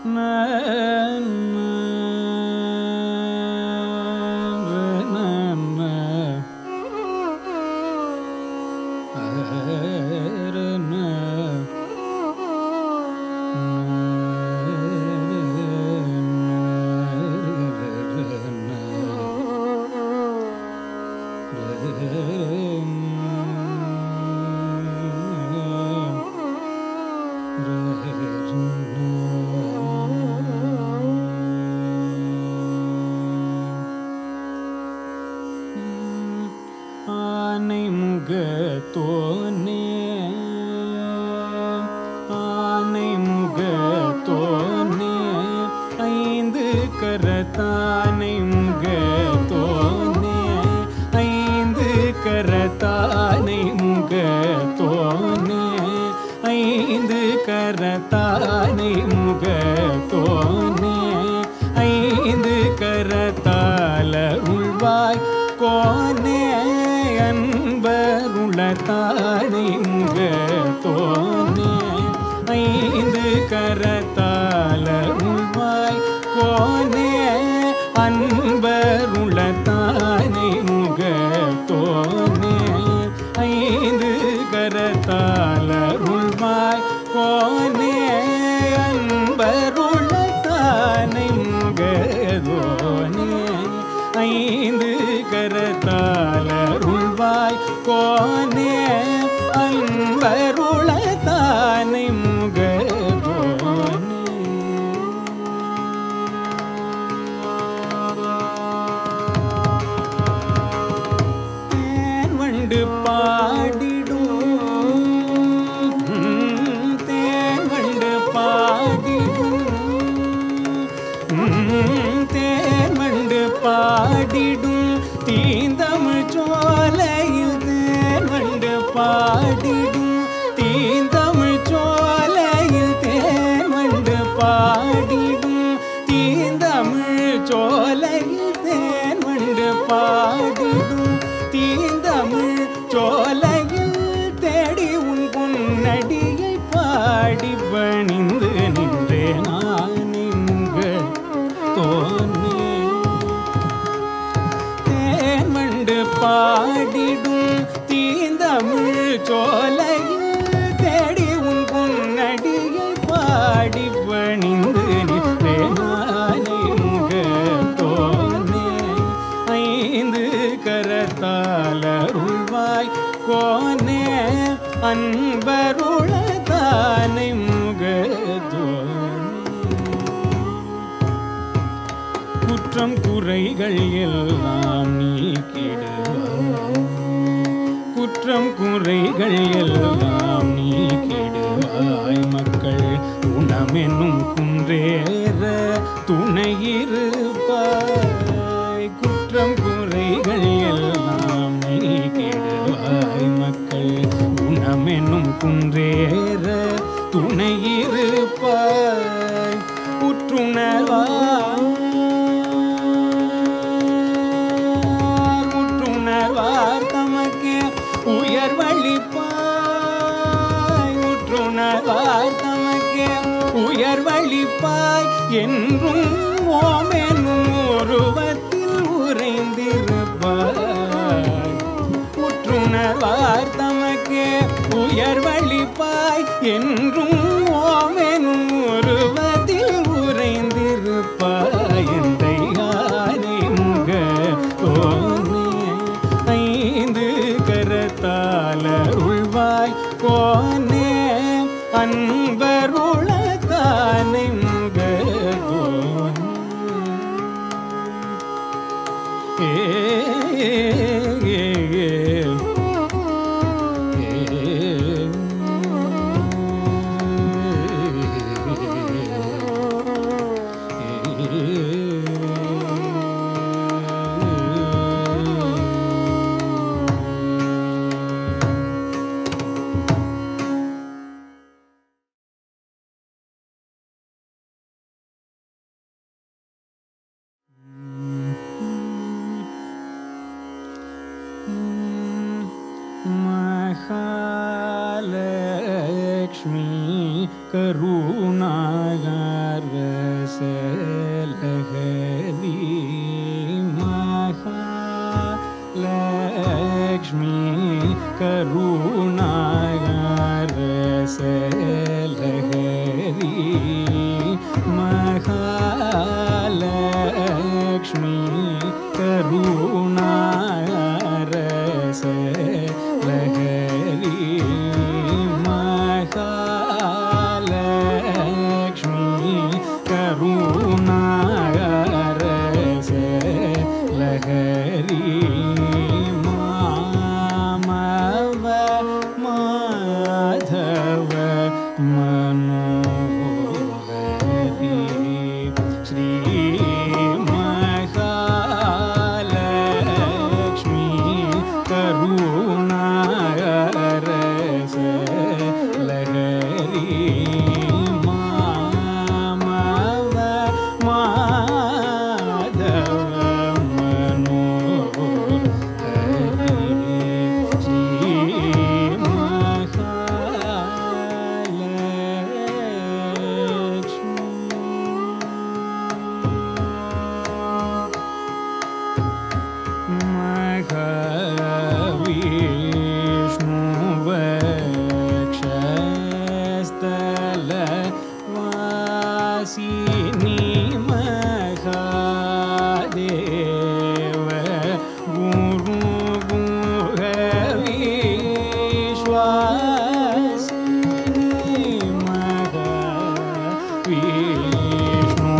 ஆனை முகத்தோனே ஆனை முகத்தோனே ஐந்து கரத்தானை முகத்தோனே ஐந்து கரத்தானை முகத்தோனே ஐந்து கரத்தானை முகத்தோனே ஐந்து கரத்தாலருள்வாய் கோனே அன்பருளத்தானை முகத்தோனே ஐந்து கரத்தாலருள்வாய் கோனே அன்பருளத்தானை முகத்தோனே ஐந்து கரத்தாலருள்வாய் கோனே அன்பருளத்தானை முகத்தோனே ஐந்து கரத்தாலருள்வாய் கோனே அன்பருளத்தானை முகத்தோனே தேன் வண்டு பாடிடும் தேன் வண்டு பாடிடும் தேன் வண்டு பாடிடும் தீந்தமிழ் சோலையில் தேன் வண்டு பாடிடும் தீந்தமிழ் சோலையில் தேன் வண்டு பாடிடும் தீந்தமிழ் சோலையில் தேன் வண்டு பாடிடும் தீந்தமிழ் சோலையில் தேடி உன் பொன்னடியை பாடி பணிந்து நின்றே நானே முகத்தோனே தேன் வண்டு பாடிடும் தீந்தமிழ் சோலையில் தேடி உன் பொன்னடியை பாடி பணிந்து நின்றே நானே முகத்தோனே ஐந்து கரத்தாலருள்வாய் கோனே அன்பருளத்தானை முகத்தோனே குற்றம் குறைகள் எல்லாம் நீக்கிடுவாய் குற்றம் குறைகள் எல்லாம் நீக்கிடுவாய் மக்கள் குணமென்னும் குன்றேற துணையிருப்பாய் குற்றம் குறைகள் எல்லாம் நீக்கிடுவாய் மக்கள் குணமென்னும் குன்றேற துணையிருப்பாய் உற்றுணர்வாய் உற்றுணர்வார் தமக்கே உயர்வளிப்பாய் உற்றுணர்வார் தமக்கே உயர்வளிப்பாய் என்றும் ஓமெனும் உருவத்தில் உறைந்திருப்பாய் உற்றுணர்வார் தமக்கே உயர்வளிப்பாய் என்றும் ஓமெனும் உருவத்தில் உறைந்திருப்பாய் எந்தை யானை முகத்தோனே ஐந்து கரத்தாலருள்வாய் கோனே அன்பருளத்தானை முகத்தோனே करुणारस लहरी महालक्ष्मी करुणारस लहरी महालक्ष्मी करुणारस लहरी मामव माधव मनोहरी श्री महालक्ष्मी करुणारस लहरी मामव माधव मनोहरी श्री महालक्ष्मी वासिनी महादेव गुरु गुहविश्वासिनी महाविष्णु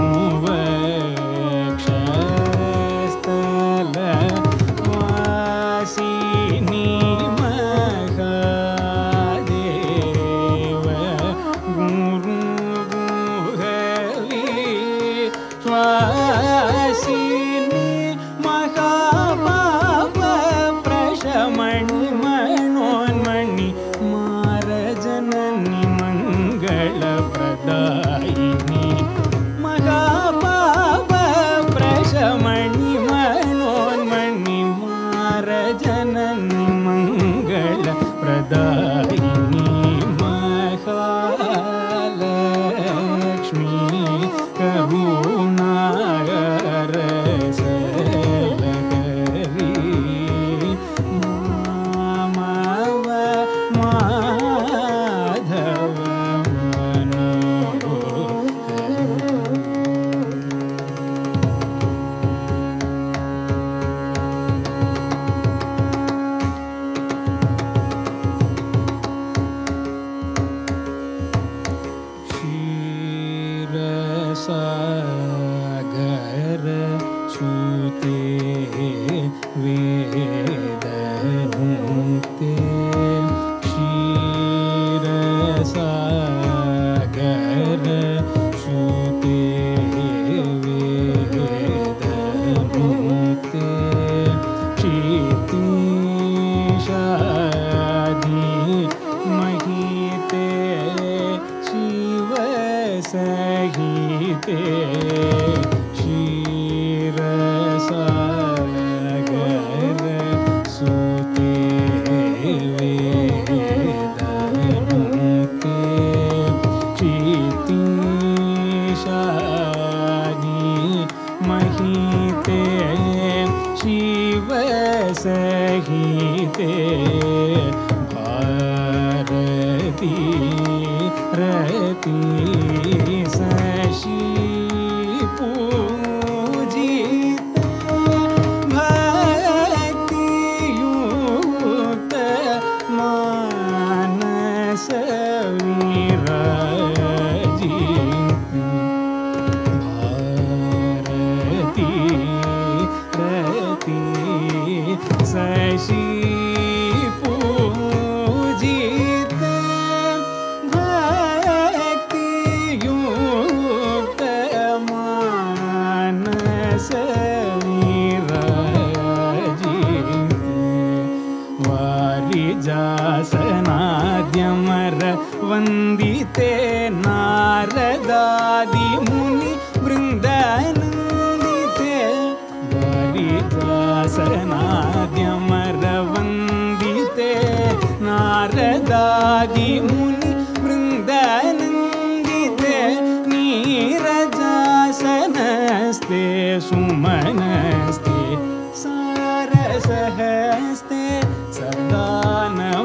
वक्षस्थल वासिनी महादेव गुरु स्वासिनी महापाप प्रशमणि मनोन्मणि मारजननि मङ्गलप्रदायिनी महापाप प्रशमणि मनोन्मणि मारजननि मङ्गलप्रदायिनी महालक्ष्मी करुणारस लहरी मामव माधव सागर सूते वेदमुक्ते क्षीर सागर सूते वेदमुक्ते क्षितिशादि महिते शिव सहिते क्षीरसागर सूते वेदमुक्ते क्षितिशादि महिते शिव सहिते भारती रति शशि पूजित भक्तियुक्त मानस विराजित भारती रति शशि पूजित भक्तियुक्त मानस विराजित वारिजासनाद्यमर वन्दिते नारदादि मुनि वृन्दनन्दिते वारिजासनाद्यमर वन्दिते नारदादि मुनि वृन्दनन्दिते नीरजासनस्ते सुमनस्ते सारसहस्ते सदान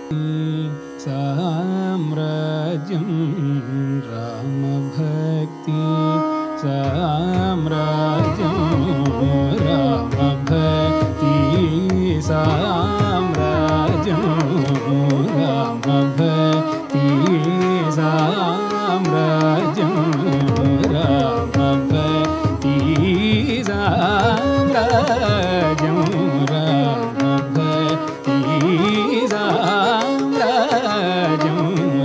साम्राज्यं रामभक्ति साम्राज्यं रामभक्ति साम्राज्यं रामभक्ति साम्राज्यं रामभक्ति साम्राज्यं रामभक्ति साम्राज्यं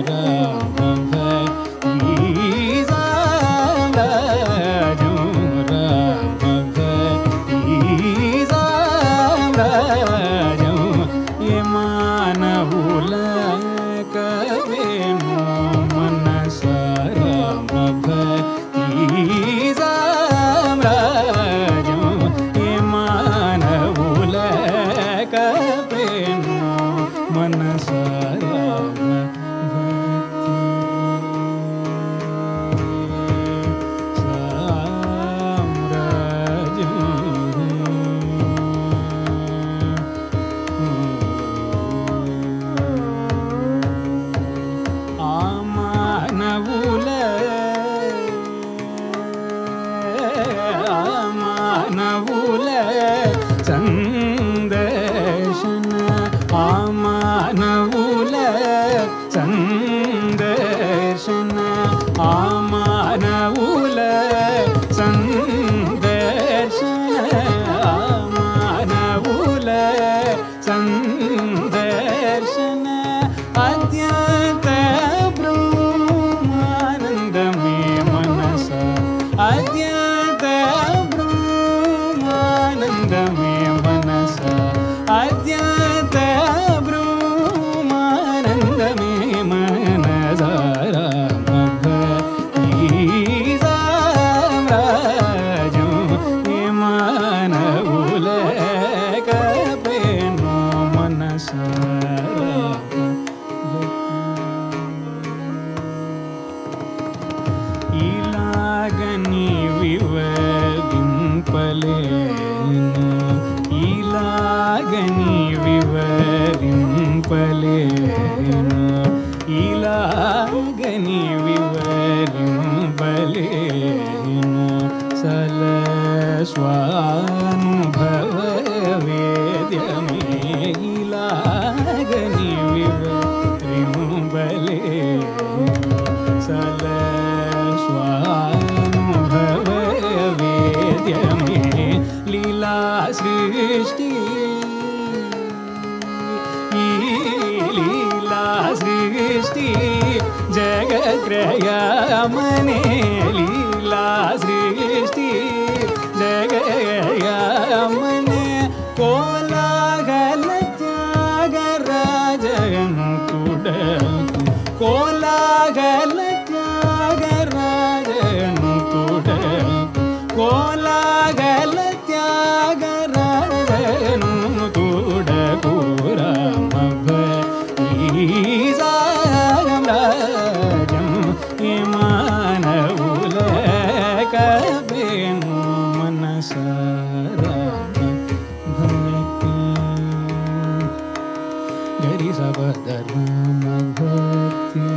जगत्रयामने लीला सृष्टि जगत्रयामने कोलाहल त्यागराजनु तुडकु कोलाहल त्यागराजनु तुडकु कोलाहल त्यागराजनु तुडकु रामभक्ति साम्राज्यं मानवुलकवेनु मनसा रामभक्ति गरि सबद रामभक्ति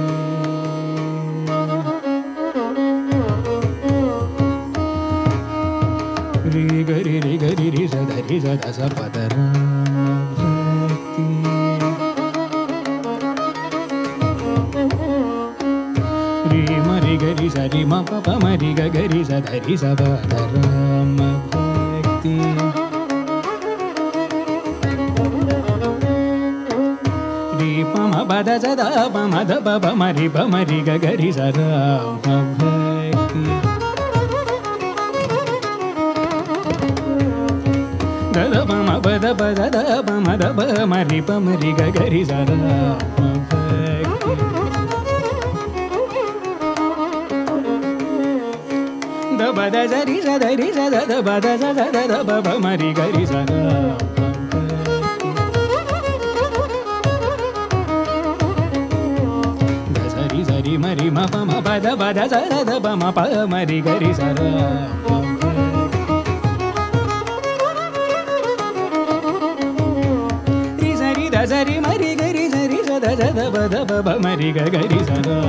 रि गरि रि गरि रि सद सपद रामभक्ति रि मरि गरि सरि म प प मरि ग गरि स धरि स प ध रामभक्ति रि प म प द स द प म द प प मरि प मरि ग गरि स रामभक्ति द द प म प द प द द प म द प मरि प मरि ग गरि स रामभक्ति द प द स रि स ध रि स द द प द स द द प प मरि ग रि स द स रि स रि म रि म प म प द प द स द द प म प मरि ग रि स रि स रि द स रि म रि ग रि स रि स द சத பத பப மரி கரி சதா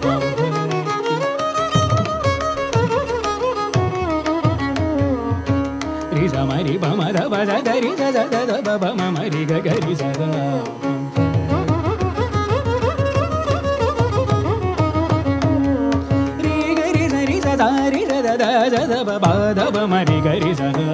ரி சமரி பமத பத கரி சத பப மரி கரி சதா ரி கரி சரி சதா ரி சத சத பத மரி கரி சதா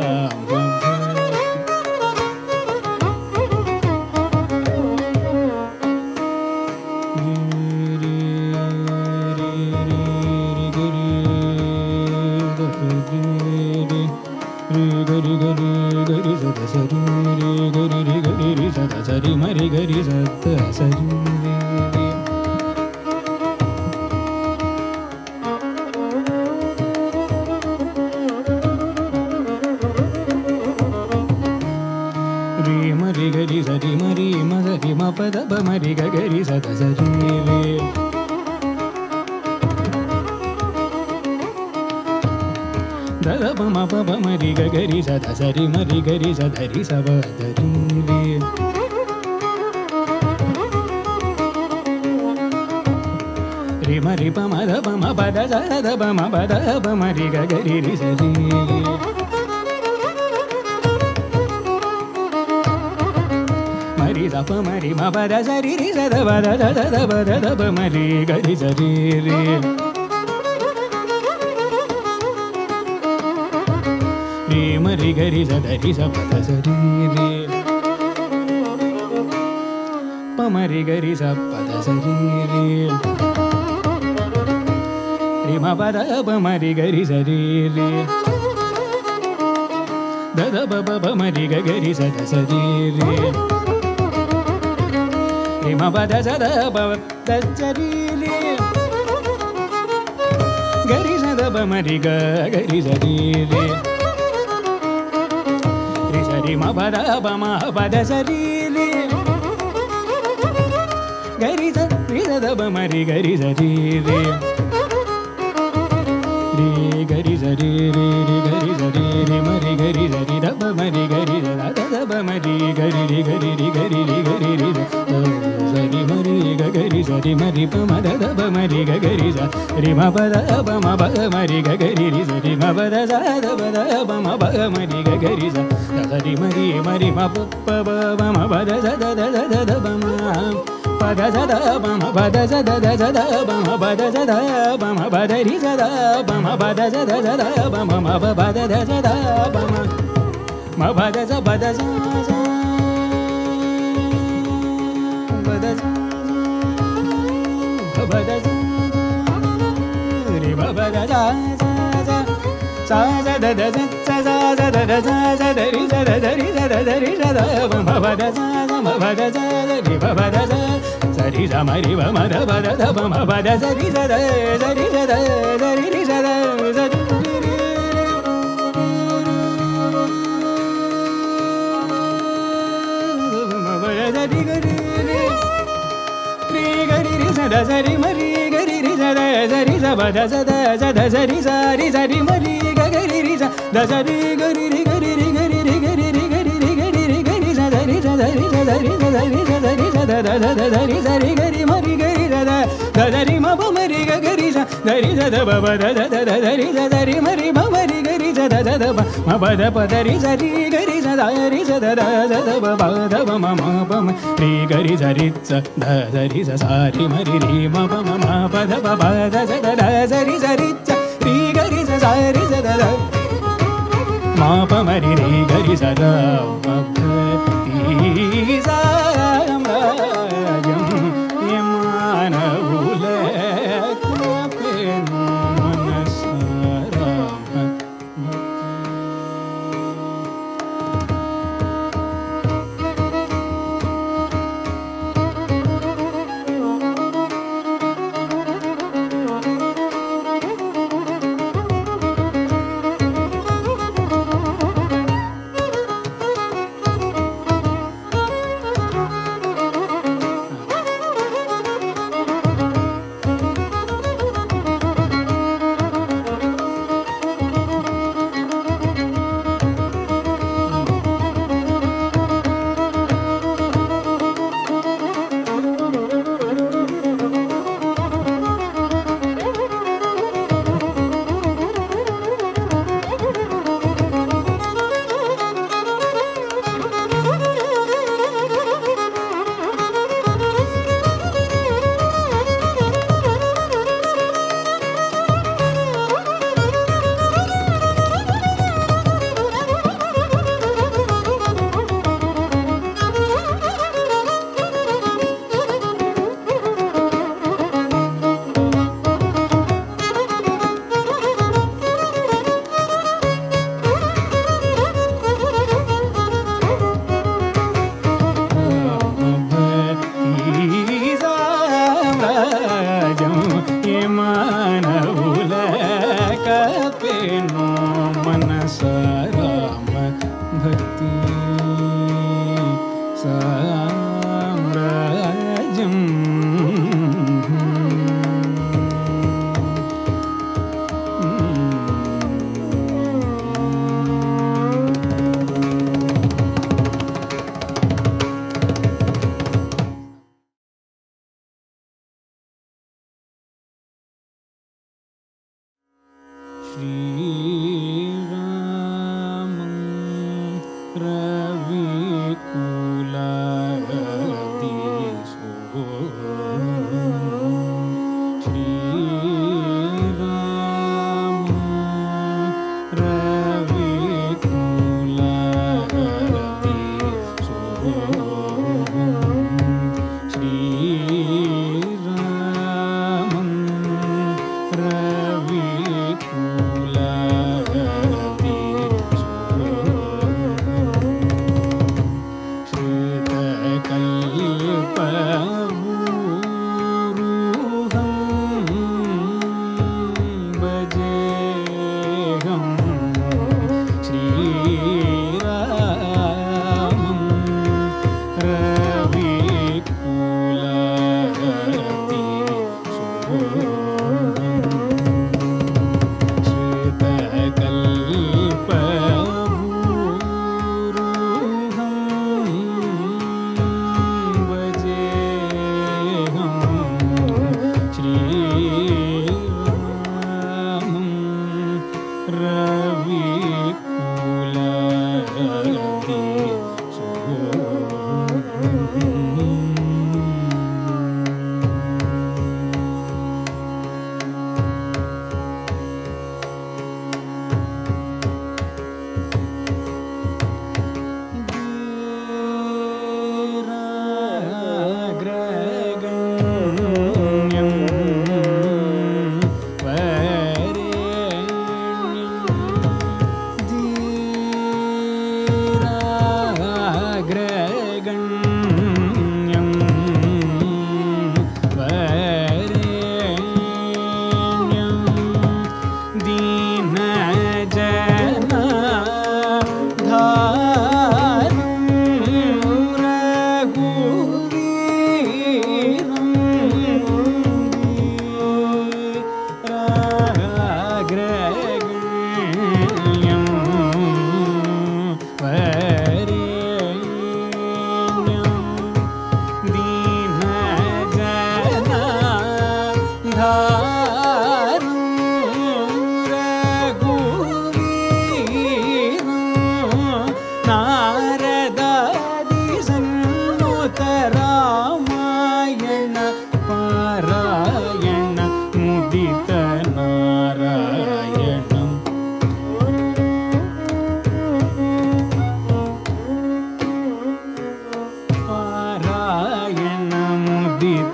சரி மரி கரி சத்த சரி ரி மரி கரி சரி மரி மரி மபத மரி கரி சத சரி தத பம பப மரி கரி சத சரி மரி கரி சதரி சப தரி ரி மரி பம த பம பத சத பம பத மரி கரி ரி சரி மரி சப மரி மபத சரி ரி சத பத சத பத தப மரி கரி சரி ரி ரி மரி கரி சதரி சபத சரி ரி பமரி கரி சபத சரி ரி ரி மபத பமரி கரி சரி ரி தத பப மரி கரி சத சரி ரி ரி மபத சத பத சரி ரி கரி சத பமரி கரி சரி ரி ரி சரி மபத பம பத சரி ரி கரி சத பமரி கரி சரி ரி ரி கரி சரி ரி ரி கரி சரி ரி மரி கரி சரி தப மரி கரி தப மரி கரி ரி கரி ரி கரி ரி கரி ரி சரி மரி கரி சரி மரி பம தப மரி கரி சரி மபத பம பக மரி கரி ரி சரி மபத சத பத பம பக மரி கரி சரி மரி மரி மப பம பத சத தத பம பத சத பம பத சத சத பம பத சத பம பத ரி சத பம பத சத சத பம மப பத சத பம மபத ச பத ச பத பத ரி பத ச சா சத ச சத சத சத ரி சத ரி சத ரி சத பம பத ச பத ச ரி பத ச சரி சமரி பம பத பம பத சரி சத சரி சத சரி ரி சத சரி சரி கரி ரி கரி ரி சத சரி மரி கரி ரி சத சரி சபத சத சத சரி சரி சரி மரி கரி ரி சத சரி கரி ரி கரி ரி கரி ரி கரி ரி கரி ரி கரி ரி கரி சத ரி சத ரி சத ரி சத ரி சத ரி சத சத ரி சரி கரி மரி கரி சத சரி மப மரி கரி சரி சத பப சத சரி சத ரி மரி மரி கரி சத சத மபத பத ரி சரி கரி சத ரி சத சத பப தப மம பம ரி கரி சரி சத சரி சரி மரி ரி மப மம பத பப சத சரி சரி ரி கரி சரி சத மாப மரி ரி கரி சத சாரம் ராஜம் யமான உலக பெண் மனசாரம்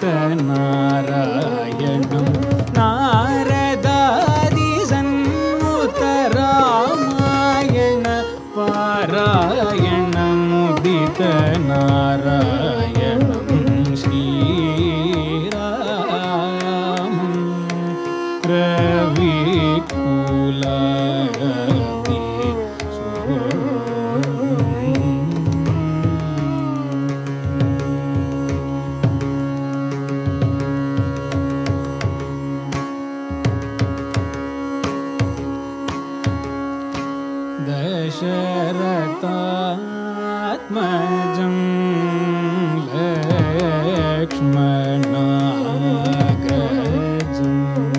नारायणं नारदादिसन्नुत रामायण पारायणमुदित नारायणं श्रीरामं रविकुलादि दशरथात्मजं लक्ष्मणाग्रजं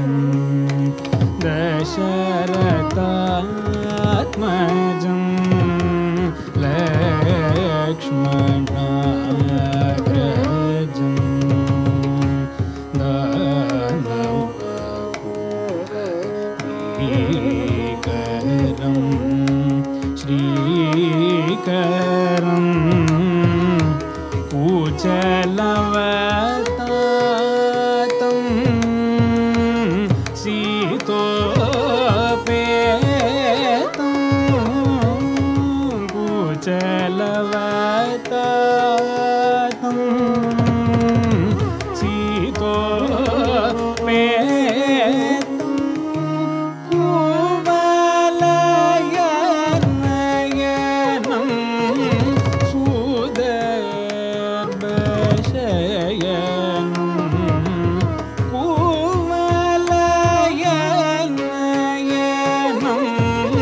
दशरथात्मजं लक्ष्मणाग्रजं दानवकुलभीकरं श्रीकरं कुचलवतातं शीतोपेतं कुचलवतातं शीतोपेतं कुवलयनयनं सुदर्शयनं कुवलयनयनं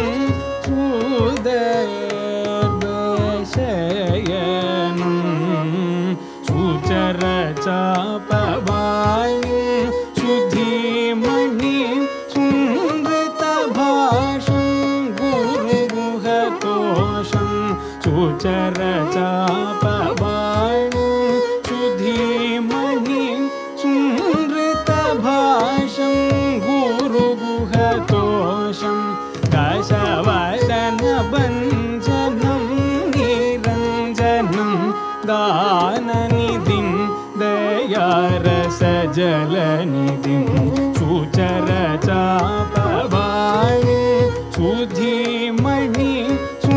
सुदर्शयनं सुचरचापवाणीं सुधीमणिं सुमृतभाषं गुरुगुहतोषं सुचरचापवाणीं सुधीमणिं सुमृतभाषं गुरुगुहतोषं दशवदनभञ्जनं निरञ्जनं दाननिधिं दयारसजलनिधिं सुचरचापवाणीं सुधीमणिं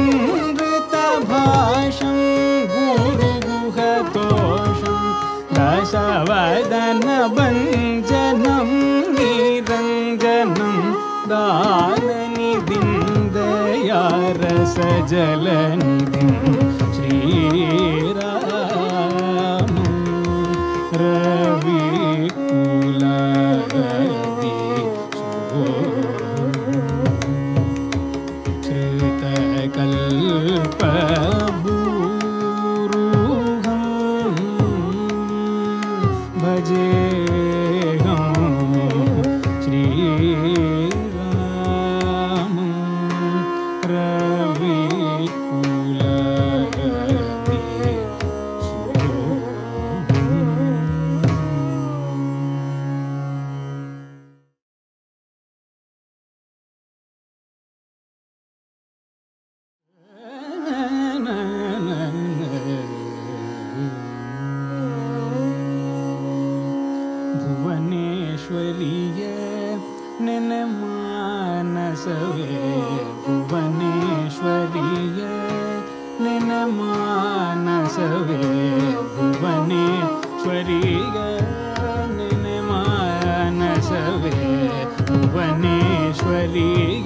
सुमृतभाषं गुरुगुहतोषं दशवदनभञ्जनं निरञ्जनं दाननिधिं दयारसजलनिधिं श्रीरामं रविकुलादि श्रुतकल्पबूरुहं भजेऽहं श्रीरामं रविकुलादि भुवनेश्वरीय निनमानसवे भुवनेश्वरीय निनमानसवे भुवनेश्वरीय निनमानसवे भुवनेश्वरीय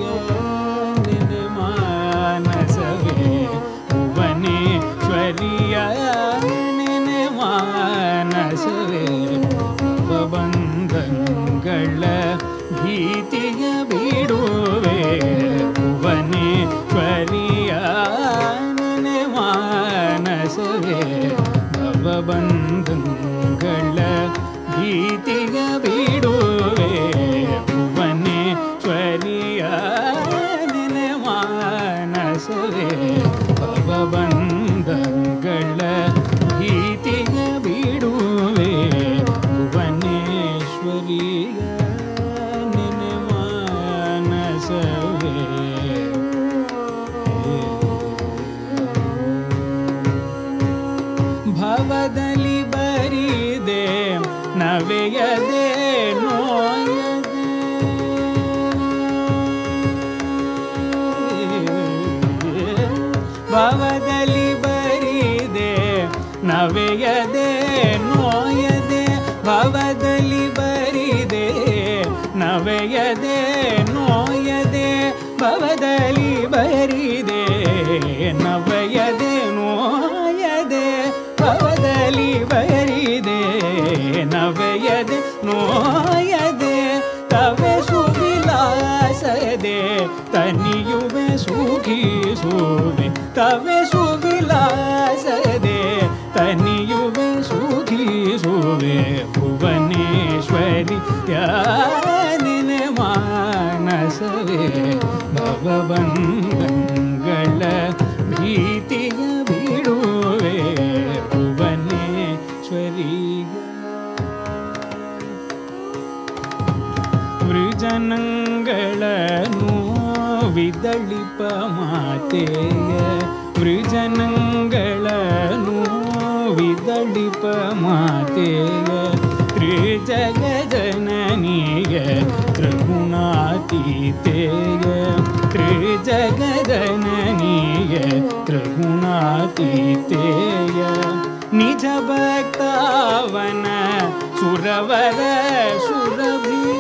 निनमानसवे भुवनेश्वरीय निनमानसवे भवबन्धंगळ भीतिय बिडुवे भुवनेश्वरीय निनमानसवे भवबन्धंगळ भीतिय बिडुवे भुवनेश्वरीय निनमानसवे भवबन्धंगळ भीतिय बिडुवे ನವೆಯದೆ ನೋಯದೆ ಭವದಲ್ಲಿ ಬರಿದೆ ನವೆಯದೆ ನೋಯದೆ ಭವದಲ್ಲಿ ಬರಿದೆ ನವೆಯದೆ ನೋಯದೆ ಭವದಲ್ಲಿ ಬರಿದೆ ನವೆಯದೆ ನೋಯದೆ ಭವದಲ್ಲಿ ಬರಿದೆ ನವೆಯದೆ ನೋಯದೆ ತವೆ ಸುವಿಲಾಸದೆ ತನಿಯುವೆ ಸುಖಿಸುವೆ ತವೆ ಸುವಿಲಾಸದೆ ತನಿಯುವೆ ಸುಖಿಸುವೆ ಭುವನೇಶ್ವರಿ ನಿನ ಮಾನಸವೇ ಭವಬಂಧಗಳ ಭೀತಿಯ ಬಿಡುವೆ ಭುವನೇಶ್ವರಿ ವೃಜನಗಳನ್ನು ವಿದಳಿಪ ಮಾತೆಯ ವೃಜನಗಳನ್ನು ವಿದಳಿಪ ಮಾತೆಯ ತ್ರಿಜಗಜನನಿಯ ತ್ರಿಗುಣಾತೀತೆಯ ತ್ರಿಜಗಜನನಿಯ ತ್ರಿಗುಣಾತೀತೆಯ ನಿಜ ಭಕ್ತಾವನ ಸುರವರ ಸುರಭಿಯ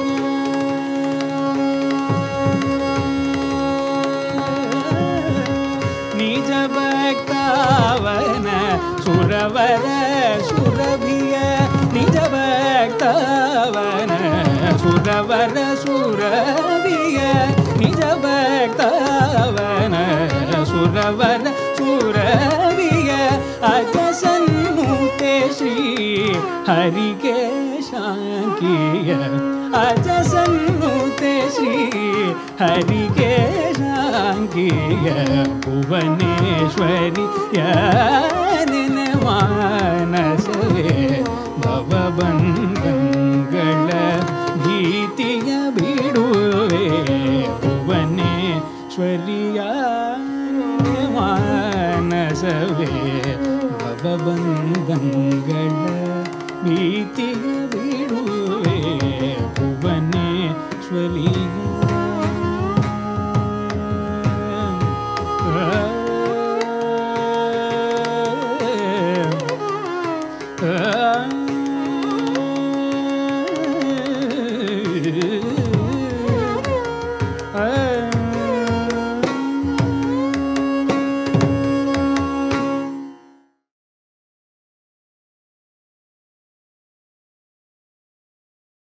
ನಿಜ ಭಕ್ತಾವನ ಸುರವರ ಸುರಭಿಯ ನಿಜ ಭಕ್ತಾವನ ಸುರವರ ಸುರಭಿಯ ನಿಜ ಭಕ್ತಾವನ ಸುರವರ ಸುರಭಿಯ ಅಜಸನ್ನುತೆ ಶ್ರೀ ಹರಿಗೆ ಶಾಂಕಿಯ ಅಜಸನ್ನುತೆ ಶ್ರೀ ಹರಿಗೆ ಶಾಂಕಿಯ ಭುವನೇಶ್ವರಿಯ ನಿನ ಮಾನಸವೇ ಭವಬಂಧಗಳ ಭೀತಿಯ ಬಿಡುವೆ ಭುವನೇಶ್ವರಿಯ ನಿನ ಮಾನಸವೇ ಭವಬಂಧಗಳ ಭೀತಿಯ ಬಿಡುವೆ ಭುವನೇಶ್ವರಿಯ